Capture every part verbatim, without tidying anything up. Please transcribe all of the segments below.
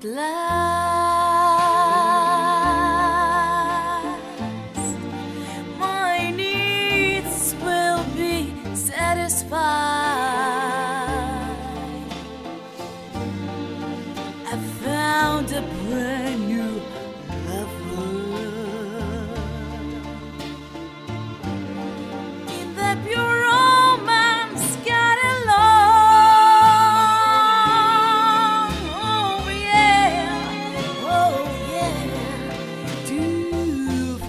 at last my needs will be satisfied. I found a brand new lover in the pure romance got along. Oh yeah, oh yeah, too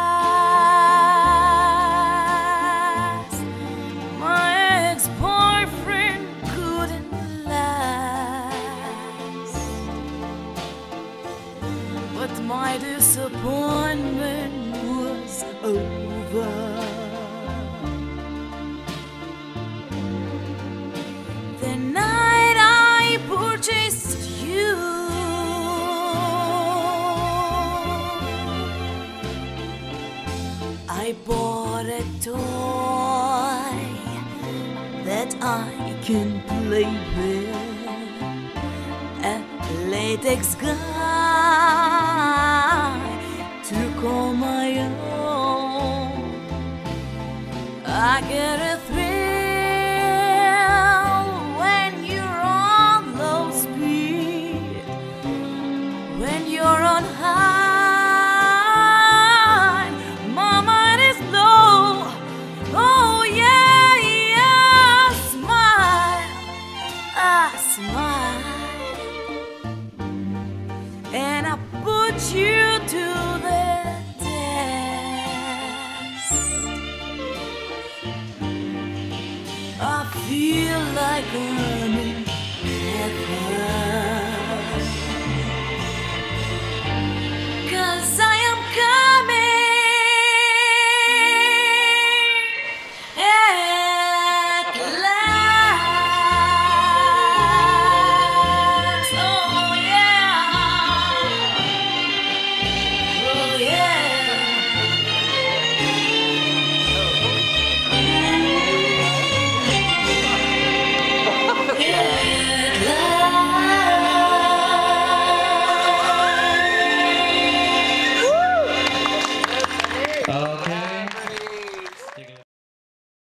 fast. My ex-boyfriend couldn't last, but my disappointment was over. The night I purchased you, I bought a toy that I can play with, a latex guy to call my own. I get a thrill when you're on low speed, when you're on high. My mind is blown. Oh yeah, yeah, smile, I smile, and I put you to the test. I feel like a